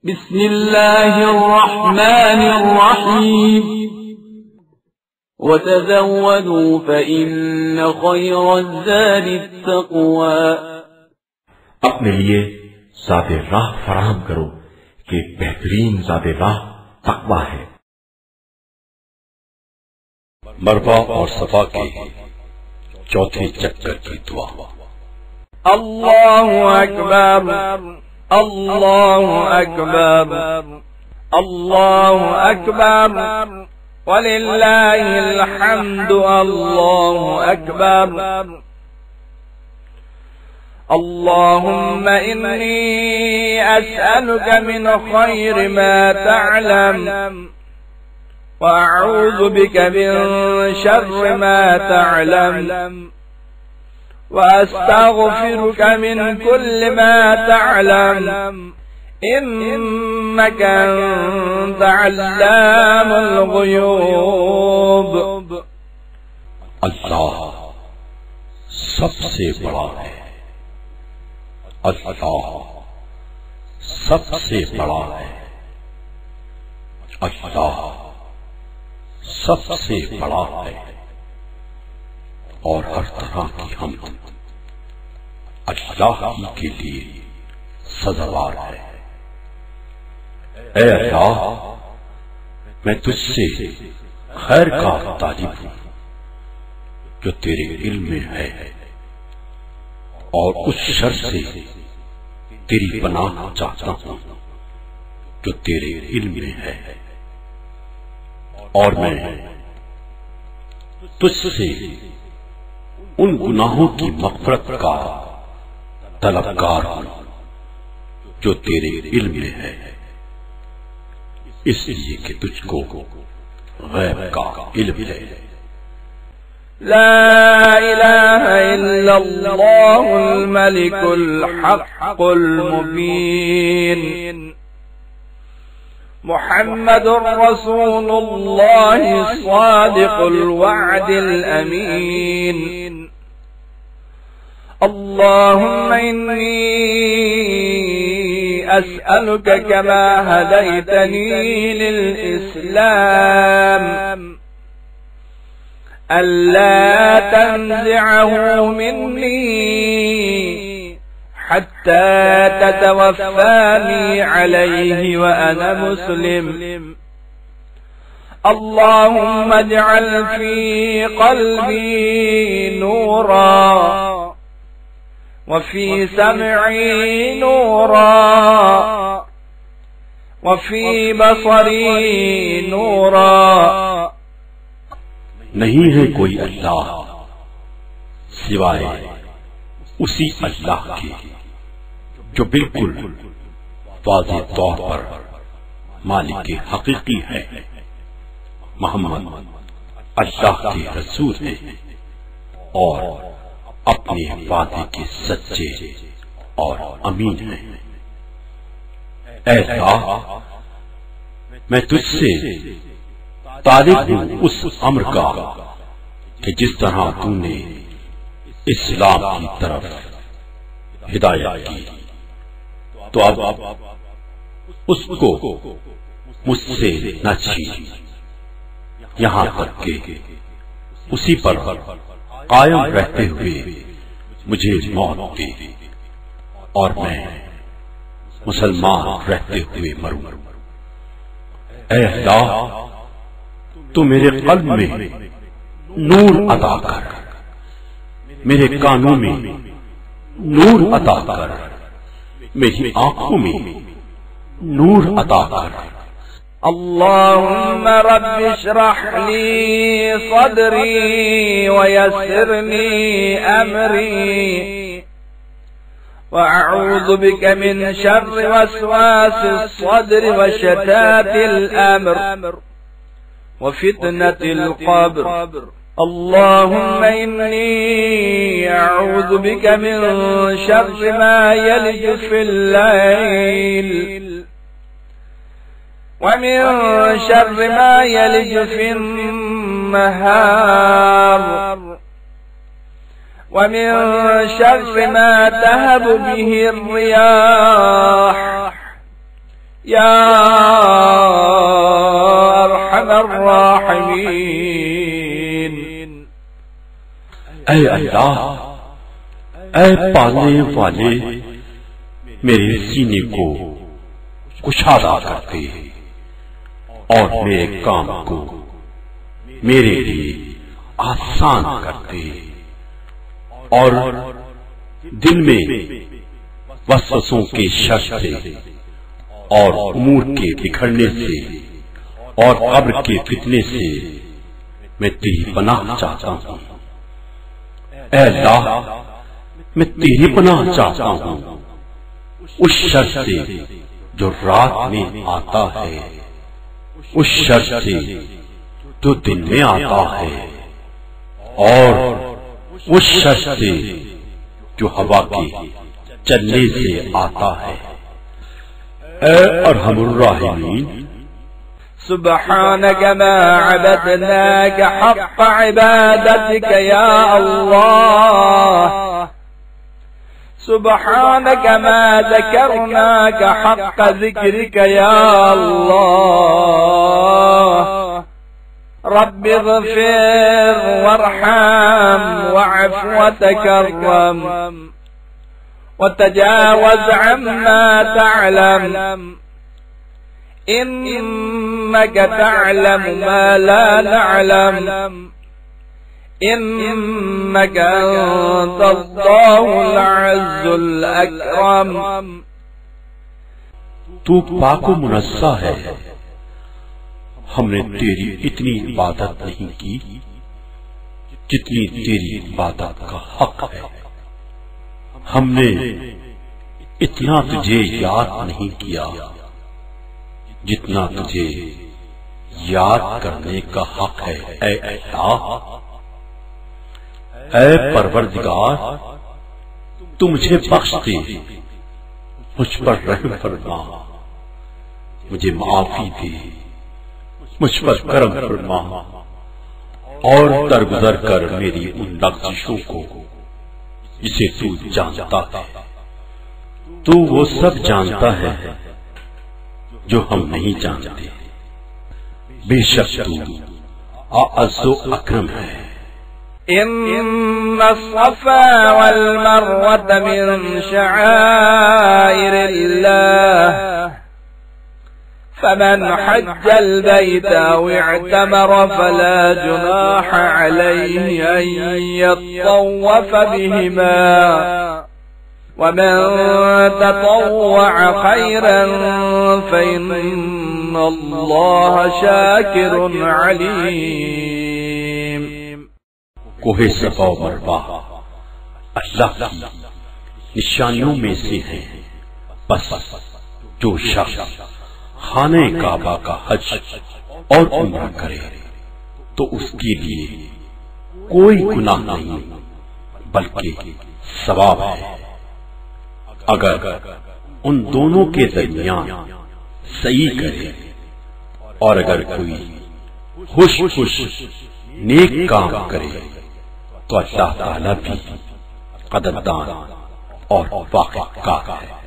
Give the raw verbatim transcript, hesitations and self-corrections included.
بسم الله الرحمن الرحيم وتزودوا فإن خير الزاد التقوى اپنے لیے ذات راہ فراہم کرو کہ بہترین ذات راہ تقویٰ ہے۔ مربع اور صفا کے چوتھے چکر کی دعا۔ اللہ اکبر اللہ اکبر اللہ اکبر وللہ الحمد اللہ اکبر۔ اللهم إني أسألك من خير ما تعلم وأعوذ بك من شر ما تعلم وأستغفرك من كل ما تعلم إنك أنت علام الغيوب۔ اللہ سب سے بڑا ہے، اللہ سب سے بڑا ہے، اللہ سب سے بڑا ہے، اور ہر طرح کی حمد اللہ ہی کے لیے سزاوار ہے۔ اے اللہ، میں تجھ سے خیر کا طالب ہوں جو تیرے علم میں ہے، اور اس شر سے تیری پناہ چاہتا ہوں جو تیرے علم میں ہے، اور میں تجھ سے ان گناہوں کی مغفرت کا طلبگار ہوں جو تیرے علم میں ہے، اس لیے کہ تجھ کو غیب کا علم ہے۔ لا إله إلا الله الملك الحق المبين محمد رسول الله الصادق الوعد الأمين۔ اللهم إني أسألك كما هديتني للإسلام ألا تنزعه مني حتى تتوفاني عليه وأنا مسلم۔ اللهم اجعل في قلبي نورا وفي سمعي نورا وفي بصري نورا۔ نہیں ہے کوئی اللہ سوائے اسی اللہ کے جو بالکل واضح طور پر مالک حقیقی ہے۔ محمد اللہ کے رسول ہیں اور اپنے وعدے کے سچے اور امین ہیں۔ اے اللہ، میں تجھ سے طالب ہوں اس امر کا کہ جس طرح تو نے اسلام کی طرف ہدایت کی تو اب اس کو مجھ سے نہ چھین، یہاں تک کہ اسی پر قائم رہتے ہوئے مجھے موت دے اور میں مسلمان رہتے ہوئے مروں۔ اے اللہ، تو میرے قلب میں نور عطا کر، میرے کانوں میں نور عطا کر، میری آنکھوں میں نور عطا کر۔ اللهم رب اشرح لي صدري ويسر لي أمري وأعوذ بك من شر وسواس الصدر وشتات الأمر وفتنة القبر۔ اللهم إني أعوذ بك من شر ما يلج في الليل ومن شر ما يلج في النهار ومن شر ما تهب به الرياح يا أرحم الراحمين. اے اللہ، اے پالنے والے، میرے سینے کو کشادہ کرتے اور میرے کام کو میرے لیے آسان کرتے اور دل میں وسوسوں کے شر سے اور امور کے بکھرنے سے اور قبر کے فتنے سے میں تیری پناہ چاہتا ہوں. اے اللہ، میں تیری پناہ چاہتا ہوں اس شر سے جو رات میں آتا ہے، اس شر سے جو دن میں آتا ہے، اور اس شر سے جو ہوا کے چلنے سے آتا ہے. اے ارحم الراحمین، سبحانك ما عبدناك حق عبادتك يا الله. سبحانك ما ذكرناك حق ذكرك يا الله. رب اغفر وارحم واعف وتكرم وتجاوز عما تعلم، إنك تعلم ما لا نعلم، إنك أنت الله العز الأكرم. تو پاک و منزہ ہے، ہم نے تیری اتنی عبادت نہیں کی جتنی تیری عبادت کا حق ہے. ہم نے اتنا تجھے یاد نہیں کیا جتنا تجھے یاد کرنے کا حق ہے. اے اللہ، اے پروردگار، تو مجھے بخش دے، مجھ پر رحم فرما، مجھے معافی دے، مجھ پر کرم فرما اور درگزر کر میری ان لغزشوں کو جسے تو جانتا ہے. تو وہ سب جانتا ہے جو ہم نہیں جانتے. بے شک تو اعز و اکرم ہے. إن الصفا والمروة من شعائر الله، فمن حج البيت أو اعتمر فلا جناح عليه أن يطوف بهما، ومن تطوع خيرا فإن الله شاكر عليم. کوہ صفا و مروہ اللہ کی نشانیوں میں سے ہیں، بس جو شخص خانہ کعبہ کا حج اور عمرہ کرے تو اس کے لیے کوئی گناہ نہیں بلکہ ثواب ہے. اگر ان دونوں کے درمیان صحیح کرے اور اگر کوئی خوش خوش نیک کام کرے تو اللہ تعالیٰ بھی قدردان اور واقف ہے.